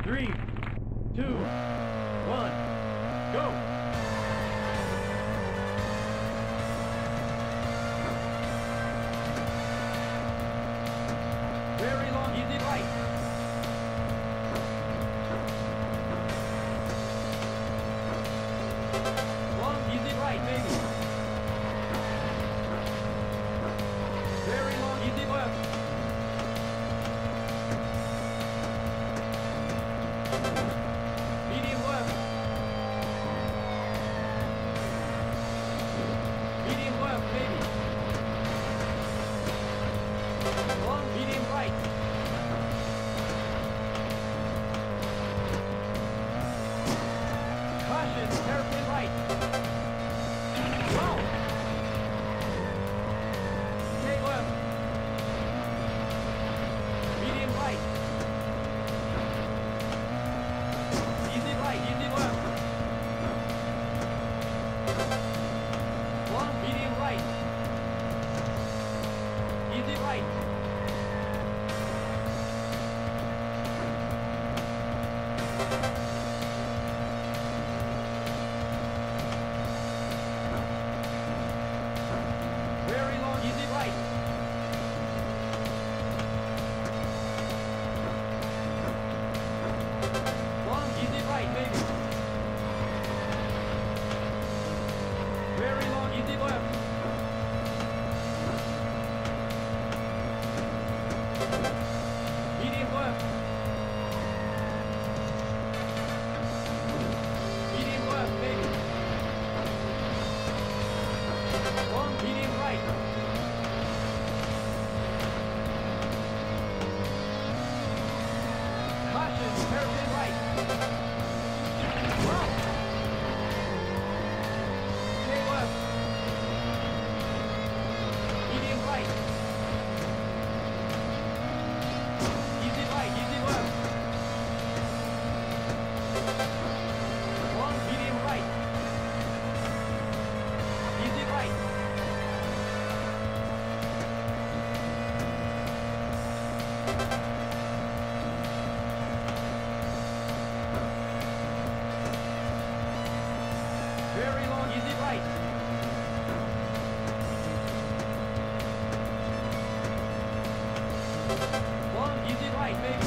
3, 2, 1, go! Very long, easy right. Long, easy right, baby. Very long, easy left. Medium left. Medium left, baby. Long, medium right. Caution, hairpin right. Wow. Stay left. Medium right. Easy right, easy left. Long, medium right. Easy right. Very long, easy right. Long, easy right, baby. Very long, easy left. Medium left. Medium left, baby. Long, medium right. Caution, hairpin right. Wow. Stay left. Medium right. Easy right, easy left. Long, medium right. Easy right. Very long, easy right. Long, easy right, baby.